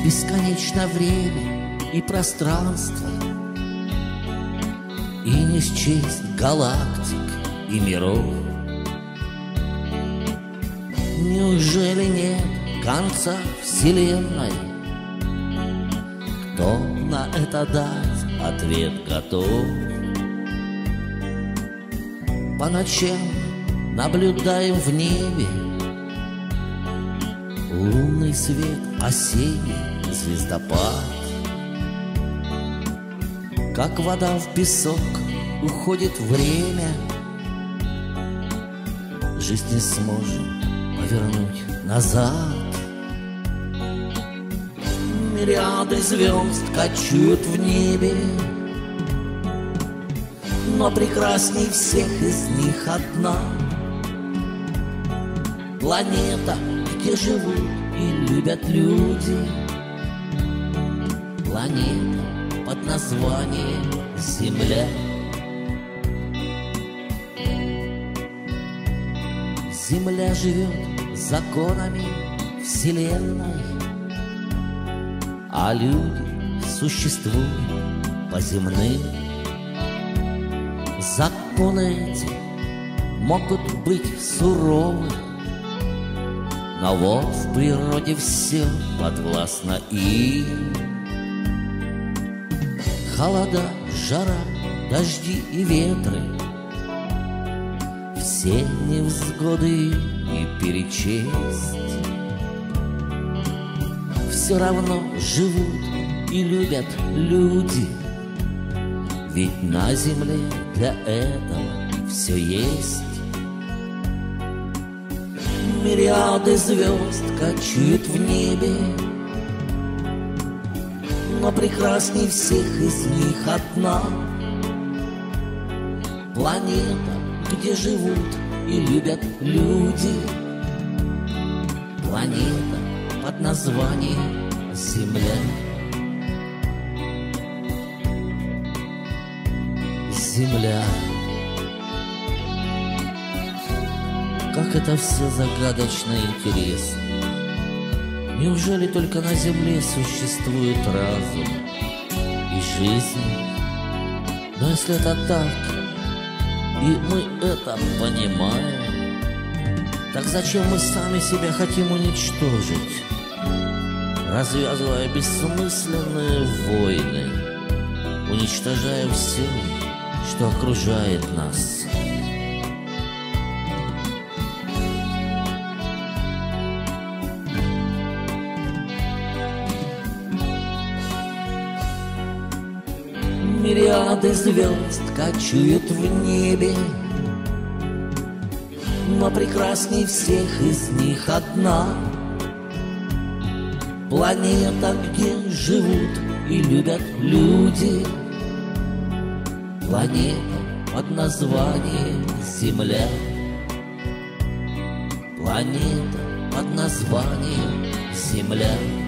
Бесконечно время и пространство, и не счесть галактик и миров. Неужели нет конца вселенной? Кто на это дать ответ готов? По ночам наблюдаем в небе лунный свет, осенний звездопад. Как вода в песок уходит время, жизнь не сможем повернуть назад. Мириады звезд кочуют в небе, но прекрасней всех из них одна планета, где живут и любят люди. Планета под названием Земля. Земля живет законами Вселенной, а люди существуют по земным. Законы эти могут быть суровы, но вот в природе все подвластно им. Холода, жара, дожди и ветры, все невзгоды не перечесть. Все равно живут и любят люди, ведь на земле для этого все есть. Мириады звезд кочуют в небе, но прекрасней всех из них одна планета, где живут и любят люди. Планета под названием Земля. Земля. Как это все загадочно и интересно. Неужели только на Земле существует разум и жизнь? Но если это так, и мы это понимаем, так зачем мы сами себя хотим уничтожить, развязывая бессмысленные войны, уничтожая все, что окружает нас? Мириады звезд кочуют в небе, но прекрасней всех из них одна планета, где живут и любят люди. Планета под названием Земля. Планета под названием Земля.